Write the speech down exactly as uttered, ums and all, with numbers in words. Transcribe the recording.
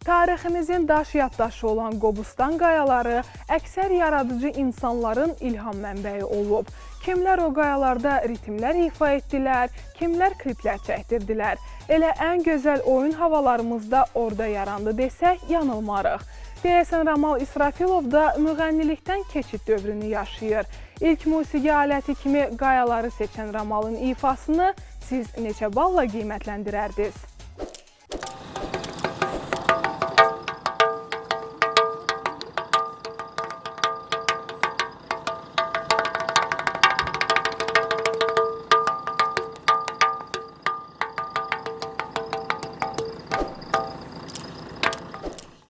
Tariximizin daş yaddaşı olan Qobustan qayaları əksər yaradıcı insanların ilham mənbəyi olub. Kimlər o qayalarda ritmlər ifa etdilər, kimlər kliplər çəkdirdilər. Elə ən gözəl oyun havalarımızda orada yarandı desək, yanılmarıq. Deyəsən, Ramal İsrafilov da müğənnilikdən keçid dövrünü yaşayır. İlk musiqi aləti kimi qayaları seçən Ramalın ifasını siz neçə balla qiymətləndirərdiniz?